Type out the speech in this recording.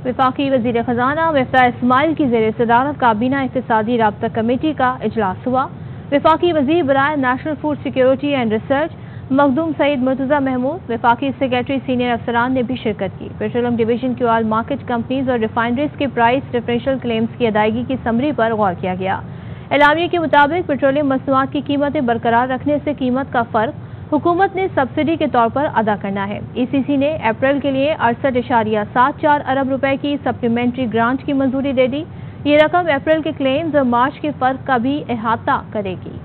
वफाकी वज़ीर ख़जाना मिफ्ताह इस्माइल की ज़ेर सदारत काबीना इक़्तिसादी राब्ता कमेटी का इजलास हुआ। वफाकी वज़ीर बराए national food security and research Makhdoom Saeed Murtaza Mahmood, वफाकी सेक्रेटरी सीनियर अफसरान ने भी शिरकत की। पेट्रोलियम डिवीजन की ऑयल मार्केट कंपनीज और रिफाइनरीज के प्राइस डिफरेंशियल क्लेम्स की अदायगी की समरी पर गौर किया गया। एलामिया के मुताबिक पेट्रोलियम मसनूआत की कीमतें बरकरार रखने से कीमत का फ़र्क हुकूमत ने सब्सिडी के तौर पर अदा करना है। ECC ने अप्रैल के लिए 68.74 अरब रुपए की सप्लीमेंट्री ग्रांट की मंजूरी दे दी। ये रकम अप्रैल के क्लेम्स और मार्च के फ़र्क का भी अहाता करेगी।